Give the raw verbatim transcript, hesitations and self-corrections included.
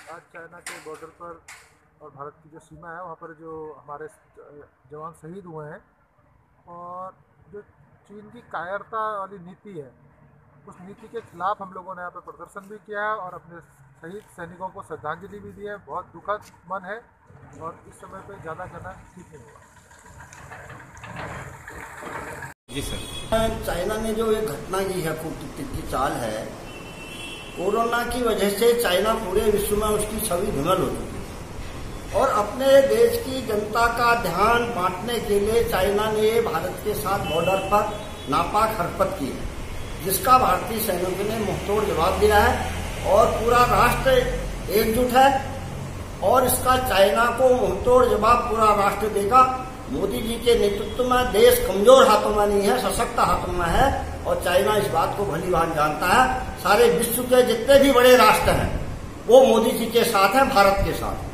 आज चाइना के बॉर्डर पर और भारत की जो सीमा है वहाँ पर जो हमारे जवान शहीद हुए हैं, और जो चीन की कायरता वाली नीति है उस नीति के खिलाफ हम लोगों ने यहाँ पर प्रदर्शन भी किया है और अपने शहीद सैनिकों को श्रद्धांजलि भी दी है। बहुत दुखद मन है और इस समय पे ज़्यादा कहना ठीक नहीं होगा। जी सर, चाइना ने जो एक घटना की है, कूटनीति की चाल है, कोरोना की वजह से चाइना पूरे विश्व में उसकी छवि धूमिल हो चुकी है और अपने देश की जनता का ध्यान बांटने के लिए चाइना ने भारत के साथ बॉर्डर पर नापाक हरकत की है, जिसका भारतीय सैनिकों ने मुंहतोड़ जवाब दिया है और पूरा राष्ट्र एकजुट है और इसका चाइना को मुंहतोड़ जवाब पूरा राष्ट्र देगा। मोदी जी के नेतृत्व में देश कमजोर हाथों में नहीं है, सशक्त हाथों में है और चाइना इस बात को भली भांति जानता है। सारे विश्व के जितने भी बड़े राष्ट्र हैं वो मोदी जी के साथ हैं, भारत के साथ।